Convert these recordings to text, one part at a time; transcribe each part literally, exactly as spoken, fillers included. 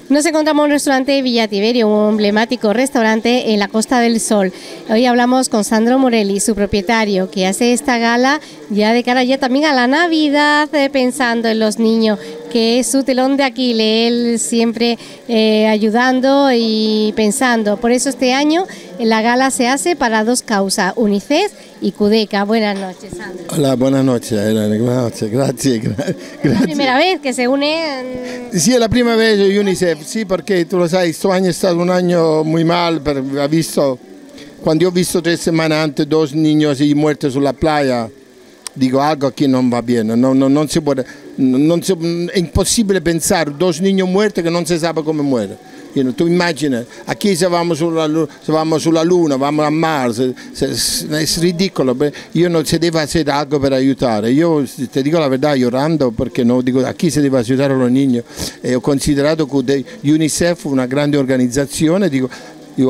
Nos encontramos en un restaurante Villa Tiberio, un emblemático restaurante en la Costa del Sol. Hoy hablamos con Sandro Morelli, su propietario, que hace esta gala ya de cara ya también a la Navidad, eh, pensando en los niños, que es su telón de Aquiles, él siempre eh, ayudando y pensando. Por eso este año la gala se hace para dos causas, UNICEF y Cudeca. Buenas noches, Sandro. Hola, buenas noches, Elena. Buenas noches, gracias. gracias. ¿Es la primera vez que se unen? Sí, es la primera vez UNICEF, sí, porque tú lo sabes, este año è stato un año muy mal, per, ha visto, cuando yo he visto tres semanas antes dos niños y muertos sulla playa, digo, algo aquí non va bien, no, no, non si può, non si, è impossibile pensare dos niños muertos che non si sa come muoiono. You know, tu immagini, aquí se vamos sulla, se vamos sulla Luna, vamos a Mars, se, se, è ridicolo, io non si deve fare algo per aiutare. Io ti dico la verità, llorando perché no, dico, aquí se deve aiutare los niños. E ho considerato che UNICEF una grande organizzazione, dico, io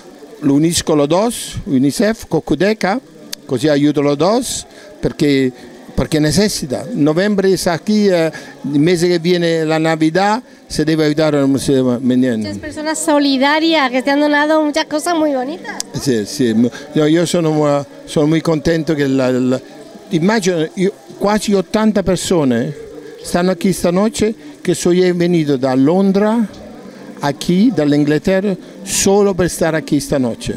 unisco los dos, UNICEF con Cudeca, così aiuto los dos, perché, perché necessita. Novembre sta qui, eh, il mese che viene la Navidad, se debe ayudar, no se debe venir. Muchas personas solidarias que te han donado muchas cosas muy bonitas. Sí, sí. Yo, yo sono, sono muy contento che la, la, immagino, io, quasi ottanta persone stanno aquí esta noche che sono venuto da Londra, aquí, dall'Inghilterra, solo per stare aquí esta noche.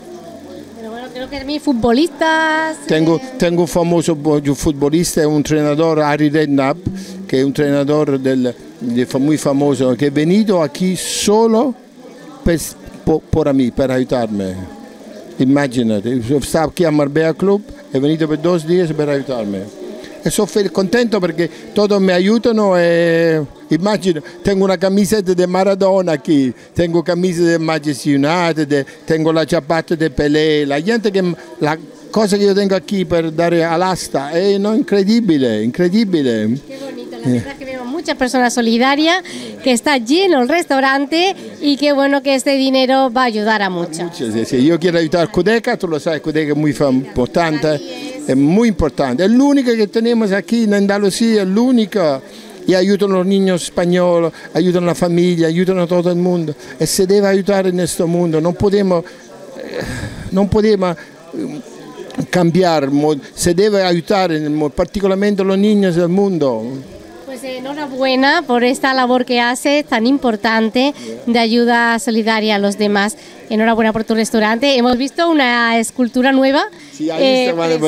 Pero bueno, creo que también futbolistas. Tengo, eh... tengo un famoso futbolista, un entrenador, Harry Redknapp, che è un entrenador del, muy famoso, che è venuto aquí solo per, por mí, per aiutarmi. Immaginate, stavo qui a Marbella Club, è venuto per due giorni per aiutarmi. E sono contento perché tutti mi aiutano e immagino, tengo una camiseta di Maradona qui, tengo camiseta del Manchester United, tengo la ciabatta di Pelé, la gente che... La, cosa che io tengo qui per dare all'asta è no, incredibile, incredibile. Qué bonito, la verdad es que vemos muchas personas solidarias, que está lleno el restaurante y qué bueno que este dinero va a ayudar a muchos. Sí, sí. Yo quiero ayudar a Cudeca, tú lo sabes, Cudeca es muy importante, es muy importante. Es la única que tenemos aquí en Andalucía, es la única. Y ayudan a los niños españoles, ayudan a la familia, ayudan a todo el mundo. Y se debe ayudar en este mundo, no podemos... No podemos cambiar, se debe ayudar particularmente a los niños del mundo. Pues enhorabuena por esta labor que haces tan importante de ayuda solidaria a los demás. Enhorabuena por tu restaurante. Hemos visto una escultura nueva. Sí, ahí eh, está, vale,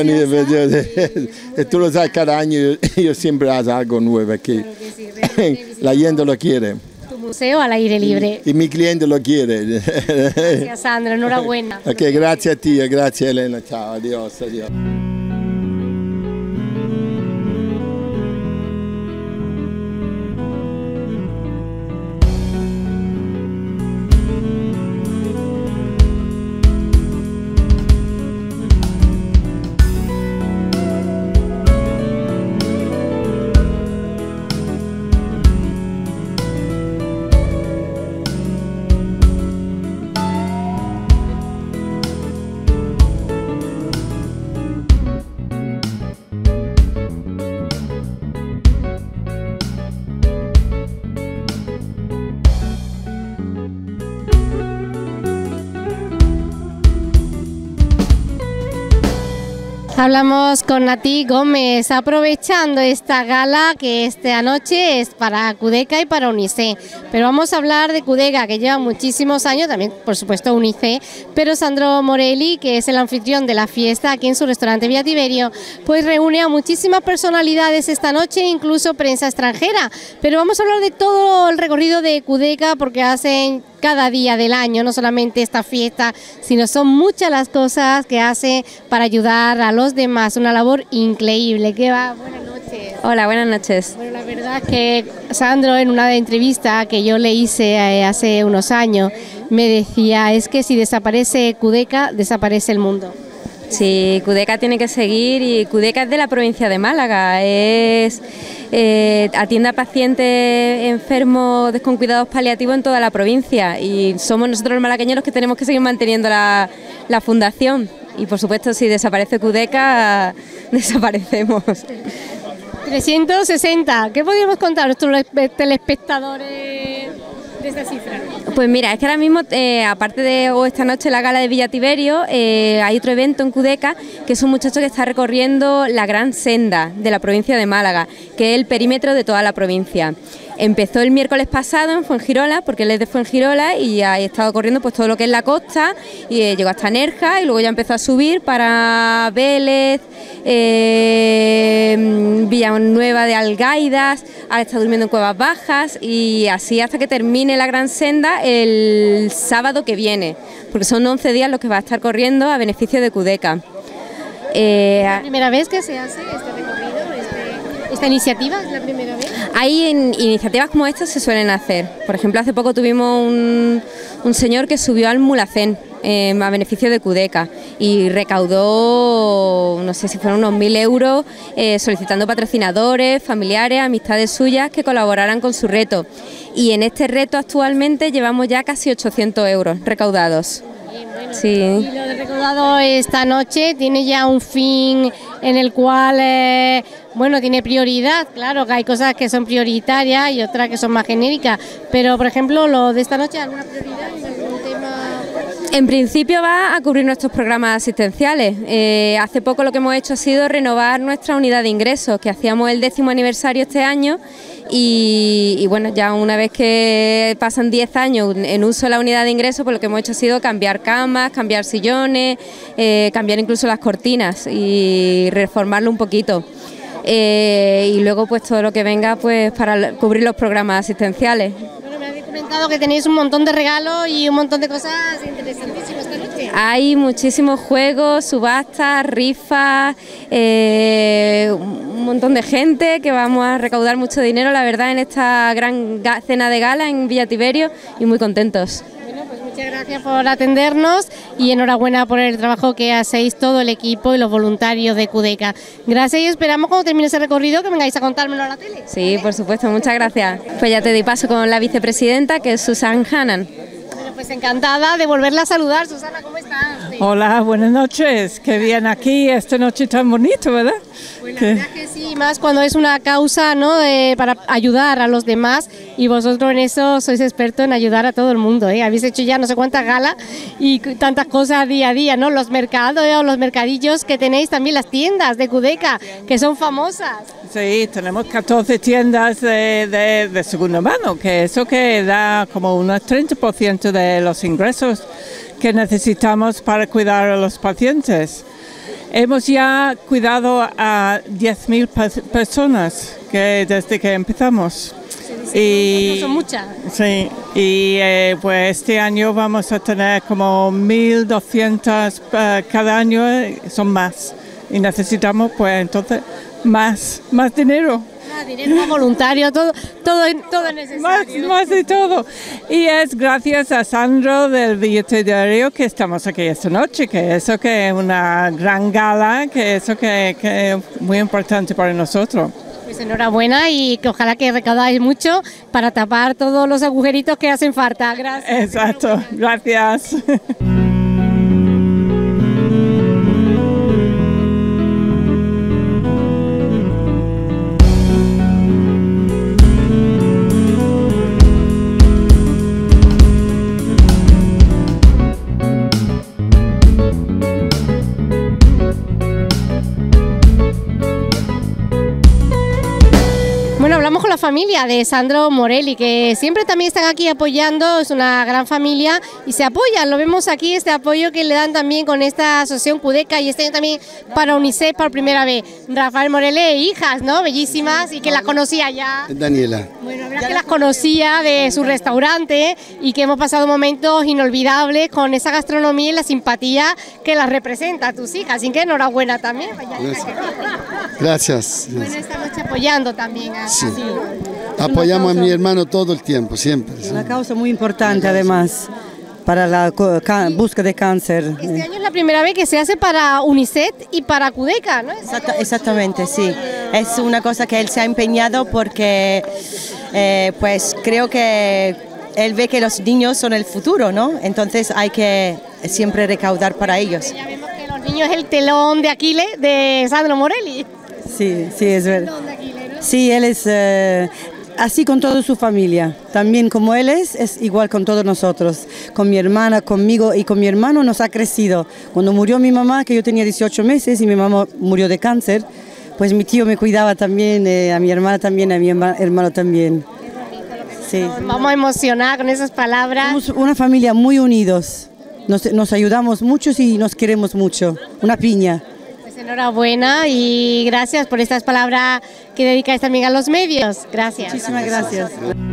venir, tú lo sabes, cada año yo siempre hago algo nuevo aquí. Claro que sí, la gente lo quiere. Museo al aire libre. Y, y mi cliente lo quiere. Gracias, Sandro, enhorabuena. Ok, grazie a ti, grazie Elena, ciao, adios, adios. Hablamos con Nati Gómez, aprovechando esta gala que esta noche es para Cudeca y para UNICEF. Pero vamos a hablar de Cudeca, que lleva muchísimos años, también por supuesto UNICEF, pero Sandro Morelli, que es el anfitrión de la fiesta aquí en su restaurante Villa Tiberio, pues reúne a muchísimas personalidades esta noche, incluso prensa extranjera. Pero vamos a hablar de todo el recorrido de Cudeca, porque hacen cada día del año, no solamente esta fiesta, sino son muchas las cosas que hace para ayudar a los demás, una labor increíble. ¿Qué va? Buenas noches. Hola, buenas noches. Bueno, la verdad es que Sandro, en una entrevista que yo le hice hace unos años, me decía, es que si desaparece Cudeca, desaparece el mundo. Sí, Cudeca tiene que seguir, y Cudeca es de la provincia de Málaga, es eh, atiende a pacientes enfermos con cuidados paliativos en toda la provincia, y somos nosotros los malagueños los que tenemos que seguir manteniendo la, la fundación, y por supuesto si desaparece Cudeca, desaparecemos. trescientos sesenta, ¿qué podríamos contar a nuestros telespectadores de esta cifra? Pues mira, es que ahora mismo, eh, aparte de o esta noche la gala de Villa Tiberio, eh, hay otro evento en Cudeca, que es un muchacho que está recorriendo la gran senda de la provincia de Málaga, que es el perímetro de toda la provincia. Empezó el miércoles pasado en Fuengirola, porque él es de Fuengirola y ha estado corriendo pues todo lo que es la costa, y eh, llegó hasta Nerja y luego ya empezó a subir para Vélez, eh, Villanueva de Algaidas, ahora está durmiendo en Cuevas Bajas y así hasta que termine la gran senda el sábado que viene, porque son once días los que va a estar corriendo a beneficio de Cudeca. Eh, ¿Es la primera vez que se hace este recorrido, este, esta iniciativa? ¿Es la primera vez? Hay in, iniciativas como estas se suelen hacer. Por ejemplo, hace poco tuvimos un, un señor que subió al Mulhacén eh, a beneficio de Cudeca y recaudó, no sé si fueron unos mil euros, eh, solicitando patrocinadores, familiares, amistades suyas que colaboraran con su reto. Y en este reto actualmente llevamos ya casi ochocientos euros recaudados. Bien, bueno. Sí. Y lo de recaudado esta noche tiene ya un fin en el cual, eh, bueno, tiene prioridad. Claro que hay cosas que son prioritarias y otras que son más genéricas, pero por ejemplo, lo de esta noche, ¿alguna prioridad? ¿Algún tema? En principio va a cubrir nuestros programas asistenciales. Eh, hace poco lo que hemos hecho ha sido renovar nuestra unidad de ingresos, que hacíamos el décimo aniversario este año. Y, y bueno, ya una vez que pasan diez años en uso la unidad de ingreso, pues lo que hemos hecho ha sido cambiar camas, cambiar sillones, eh, cambiar incluso las cortinas y reformarlo un poquito. Eh, y luego pues todo lo que venga pues para cubrir los programas asistenciales. Bueno, me habéis comentado que tenéis un montón de regalos y un montón de cosas interesantísimas esta noche. Hay muchísimos juegos, subastas, rifas, eh, un montón de gente que vamos a recaudar mucho dinero, la verdad, en esta gran cena de gala en Villa Tiberio y muy contentos. Bueno, pues muchas gracias por atendernos y enhorabuena por el trabajo que hacéis todo el equipo y los voluntarios de Cudeca. Gracias y esperamos cuando termine ese recorrido que vengáis a contármelo a la tele. Sí, por supuesto, muchas gracias. Pues ya te doy paso con la vicepresidenta, que es Susan Hannan. Bueno, pues encantada de volverla a saludar. Susana, ¿cómo estás? Hola, buenas noches. Qué bien aquí esta noche tan bonito, ¿verdad? Pues la verdad que sí, más cuando es una causa, ¿no?, de, para ayudar a los demás, y vosotros en eso sois expertos en ayudar a todo el mundo, ¿eh? Habéis hecho ya no sé cuántas galas y tantas cosas día a día, ¿no? Los mercados, ¿eh?, los mercadillos que tenéis, también las tiendas de Cudeca, que son famosas. Sí, tenemos catorce tiendas de, de, de segunda mano, que eso que da como unos treinta por ciento de los ingresos que necesitamos para cuidar a los pacientes. Hemos ya cuidado a diez mil personas que desde que empezamos. Sí, y, no son muchas. Sí, y eh, pues este año vamos a tener como mil doscientas uh, cada año, son más. Y necesitamos pues entonces más, más dinero. Más dinero, más voluntario, todo, todo, todo necesario. Más, más de todo. Y es gracias a Sandro del Villa Tiberio que estamos aquí esta noche, que eso que es una gran gala, que eso que, que es muy importante para nosotros. Pues enhorabuena y que ojalá que recaudáis mucho para tapar todos los agujeritos que hacen falta. Gracias. Exacto, gracias. Hablamos con la familia de Sandro Morelli, que siempre también están aquí apoyando, es una gran familia y se apoyan, lo vemos aquí, este apoyo que le dan también con esta asociación Cudeca y este año también para UNICEF por primera vez. Rafael Morelli, hijas, ¿no?, bellísimas, y que las conocía ya. Daniela. Bueno, la verdad que las conocía de su restaurante y que hemos pasado momentos inolvidables con esa gastronomía y la simpatía que las representa a tus hijas, así que enhorabuena también. Gracias. Gracias. Bueno, esta noche apoyando también a... Sí. Apoyamos a mi hermano todo el tiempo, siempre. Es una causa muy importante además para la búsqueda de cáncer. Este año es la primera vez que se hace para UNICEF y para Cudeca, ¿no? Exacta, exactamente, sí. Es una cosa que él se ha empeñado porque eh, pues creo que él ve que los niños son el futuro, ¿no? Entonces hay que siempre recaudar para ellos. Ya vemos que los niños es el telón de Aquiles de Sandro Morelli. Sí, sí, es verdad. Sí, él es... Eh, así con toda su familia. También como él es, es igual con todos nosotros. Con mi hermana, conmigo y con mi hermano nos ha crecido. Cuando murió mi mamá, que yo tenía dieciocho meses y mi mamá murió de cáncer, pues mi tío me cuidaba también, eh, a mi hermana también, a mi hermano también. Sí. Nos vamos a emocionar con esas palabras. Somos una familia muy unidos. Nos, nos ayudamos mucho y nos queremos mucho. Una piña. Pues enhorabuena y gracias por estas palabras que dedicáis también a los medios. Gracias. Muchísimas gracias.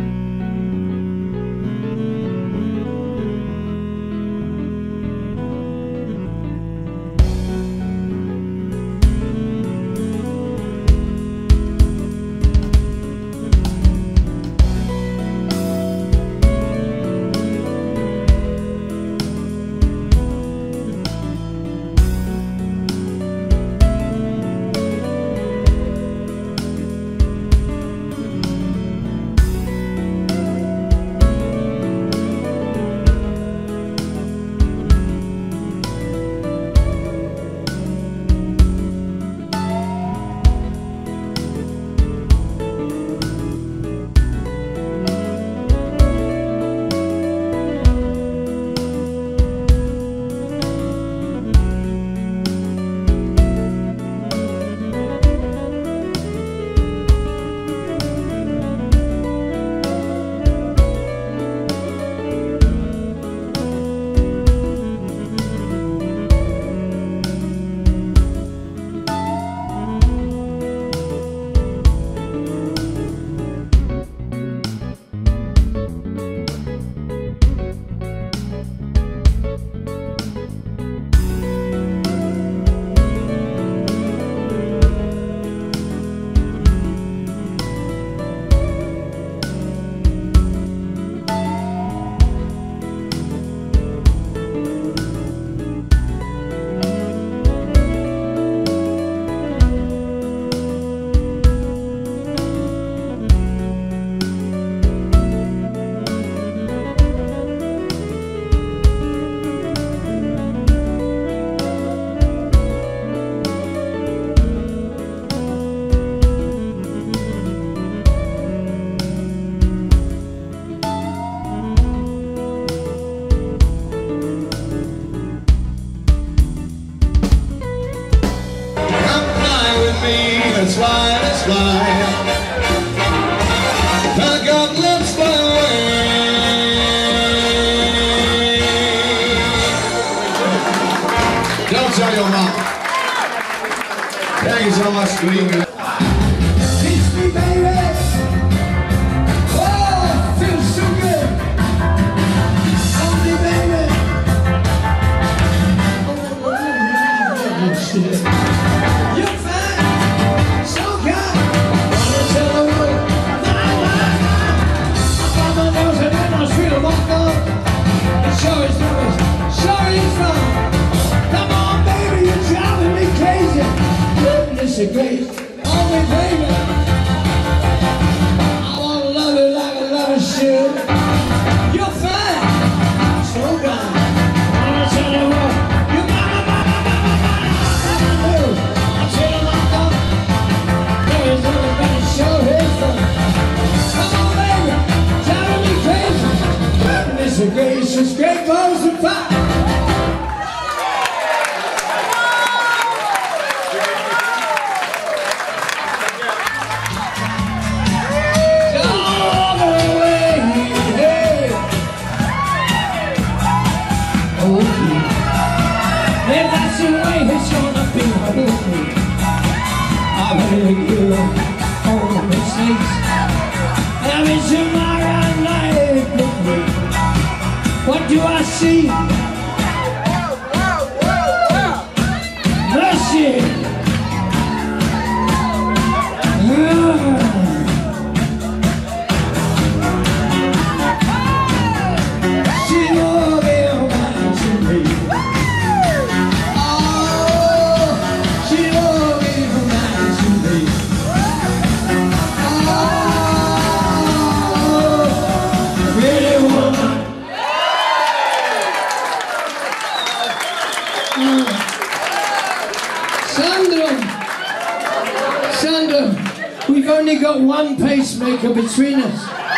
Let's fly, let's fly. Pack up, let's fly away. Don't tell your mom. Thank you so much for being here. Teach me, baby. Oh, feels so good. Hold me, baby. Oh, shit. You're fine. Grace, oh my baby, I wanna love you like a lover should. You're fine, so fine. I wanna tell you what, you're my, my, my, my, my, my, my, my. I'll tell you my God, there is everybody show his fun. Come on baby, driving me crazy. Goodness gracious, great balls of fire. What do I see? Mercy. She won't be mine to me. Oh, she won't be mine to me. Oh, pretty woman. only got one pacemaker between us.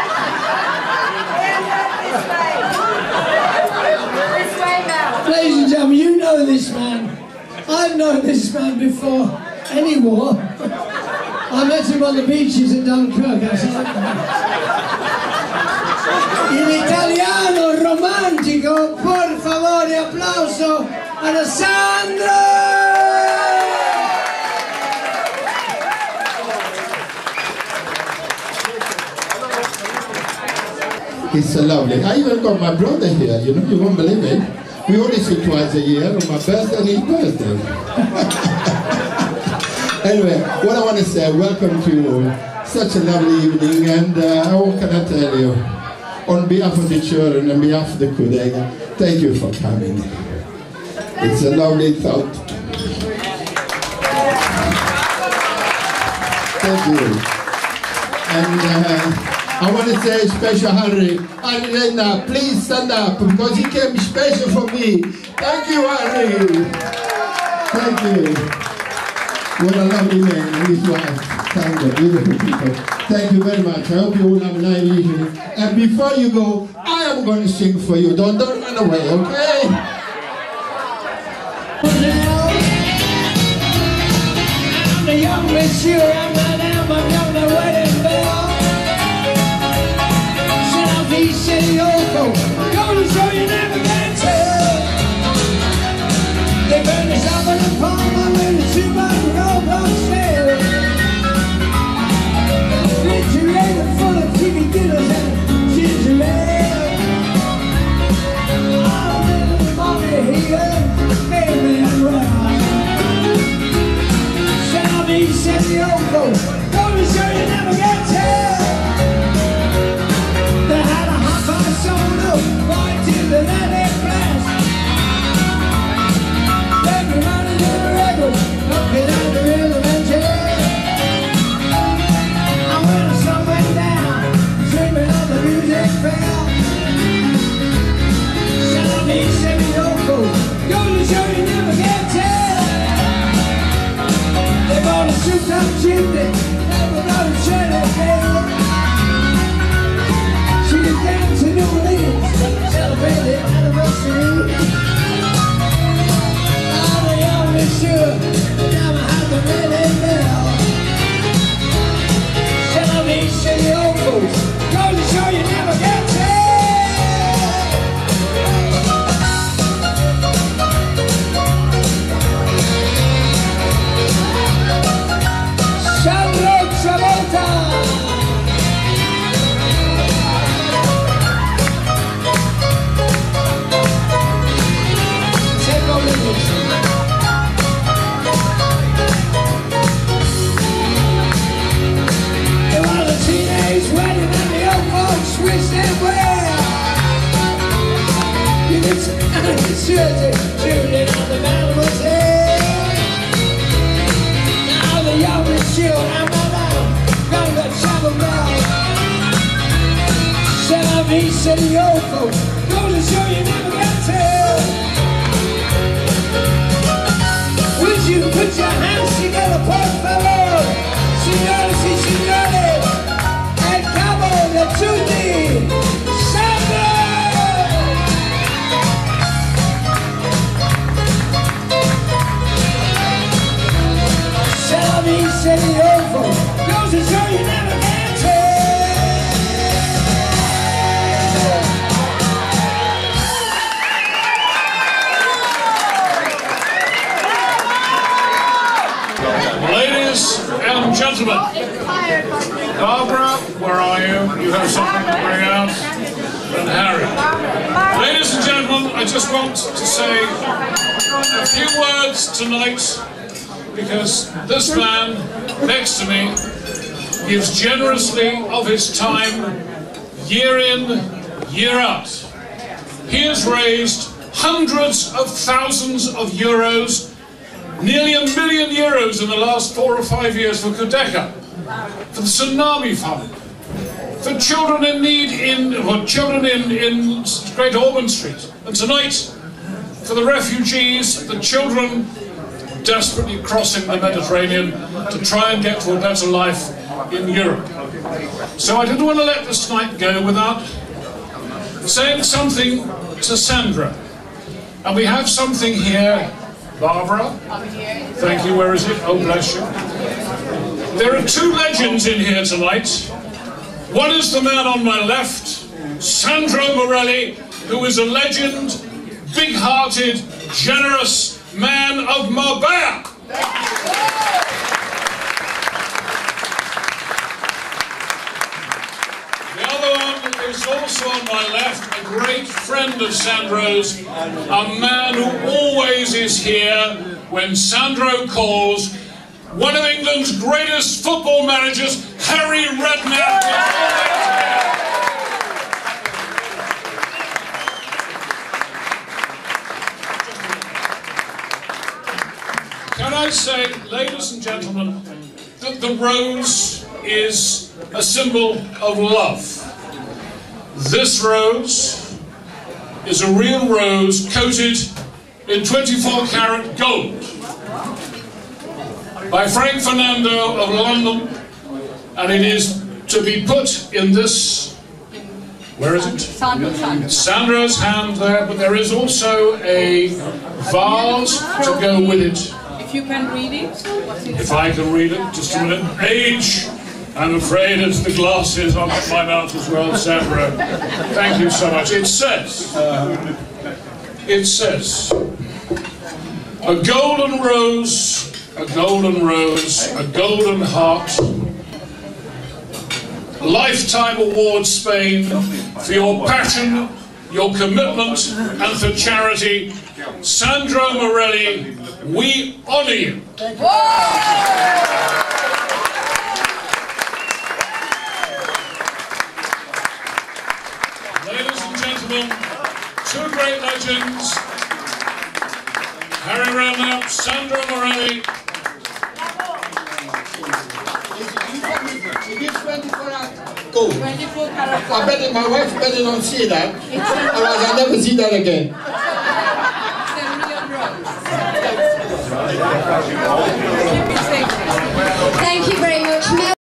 Ladies and gentlemen, you know this man. I've known this man before any war. I met him on the beaches at Dunkirk. I said, in italiano romantico, por favore, applauso ad Alessandro! It's so lovely. I even got my brother here, you know, you won't believe it. We only see twice a year on my birthday and his birthday. Anyway, what I want to say, welcome to such a lovely evening, and uh, what can I tell you? On behalf of the children, on behalf of the Kudega, thank you for coming. It's a lovely thought. Thank you. And uh, I want to say special Harry. Harry Redknapp, please stand up because he came special for me. Thank you, Harry. Thank you. What a lovely man and his wife. Thank you, beautiful people. Thank you very much. I hope you all have a nice evening. And before you go, I am going to sing for you. Don't, don't run away, okay? I'm the young monsieur, I'm not down, I'm young, the wedding bell. City Oko, go to show you never can tell. They burn us up in the palm, I'm in the two by the roadblock sale. Refrigerator full of chicken dinners and ginger ale. I'm in the mommy here, baby and round. Southeast City Oko, go to show you never can tell. Right to the landing blast. Every man in the record, looking at the rhythm and jazz. I went somewhere down, dreaming of the music bell. Southeast City Oko, go to show you never can tell. They bought a suit-up chimney, never brought a Chinese girl. She is down to New Orleans, celebrate the anniversary. I'm the young monsieur, now I have the wedding bell. Southeast City Oko, go to show you never can tell. Sandro Travolta. It was a teenage wedding and the old folks wished them well. You did some shirty shooting on the mademoiselle. Now the young monsieur and madame got the chapel bell. Southeast City Oko, go to show you never can tell. Would you put your hands together, por favor? Signores y signores, el cabo de tutti, Sandro! Southeast City Oko, goes to show you never can tell. Ladies and gentlemen, Barbara, where are you? You have something to bring out. And Harry. Ladies and gentlemen, I just want to say a few words tonight because this man next to me gives generously of his time year in, year out. He has raised hundreds of thousands of euros, nearly a million euros in the last four or five years for Kudeka, for the Tsunami Fund, for children in need in, well, children in, in Great Ormond Street, and tonight for the refugees, the children desperately crossing the Mediterranean to try and get to a better life in Europe. So I didn't want to let this night go without saying something to Sandra. And we have something here. Barbara, thank you, where is it? Oh, bless you. There are two legends in here tonight. One is the man on my left, Sandro Morelli, who is a legend, big-hearted, generous man of Marbella. The other one is also on my left, a great friend of Sandro's, a man who always is here when Sandro calls, one of England's greatest football managers, Harry Redknapp, is always here. Can I say, ladies and gentlemen, that the rose is a symbol of love. This rose is a real rose coated in twenty-four karat gold by Frank Fernando of London, and it is to be put in this, where is it? Sandra's hand there, but there is also a vase to go with it. If you can read it. If I can read it, just a minute. Age, I'm afraid it's the glasses on my mouth as well, Sandra. Thank you so much. It says, uh, it says, a golden rose, a golden rose, a golden heart, Lifetime Award Spain for your passion, your commitment, and for charity. Sandro Morelli, we honour you. Ladies and gentlemen, two great legends, Harry Redknapp, Sandro Morelli. Gold. I bet my wife better not see that, otherwise I'll never see that again.